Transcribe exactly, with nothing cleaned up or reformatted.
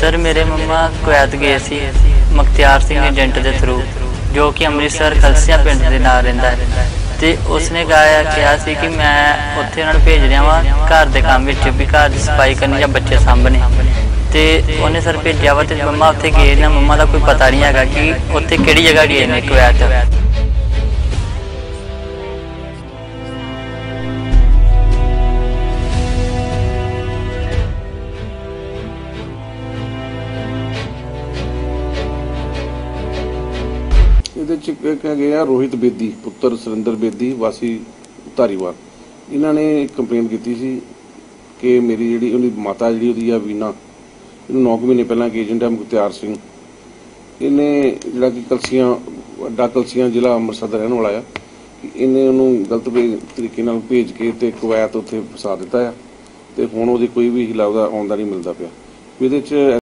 Sir मेरे मम्मा Kuwait गए सी मुख्तियार सिंह एजेंट के थ्रू, जो कि अमृतसर खलसिया पिंड के नाल रहिंदा है। ते उसने कहा कहा सी कि मैं उत्थे उन्हां नूं भेज रहा वा घर के काम विच भी, घर की सफाई करनी या बच्चे सामने। तो उन्हें सर भेजा वा ते मम्मा उत्थे गए ना, मम्मा का कोई पता नहीं है कि उत्थे किहड़ी जगह गए ने कुवैत। ये रोहित बेदी पुत्र सुरिंदर बेदी वासी धारीवाल, इन्होंने कंप्लेन की थी कि मेरी जी माता जी आ वीना, नौ महीने पहला एजेंट है मुख्तियार सिंह, इन्हें जोड़ा कि कलसियां अड्डा कलसियां जिला अमृतसर का रहने वाला है, इन्हें उन्होंने गलत तरीके भेज के ते कुवैत उत्थे फसा दिता है। तो हुण उहदी कोई भी हिला आउंदा नहीं मिलता पिया।